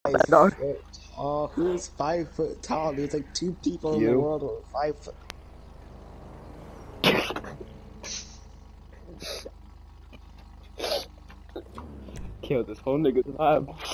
That dog. Foot tall. Who's 5 foot tall? There's like 2 people in the You. world who are 5 foot. Kill this whole nigga's vibe.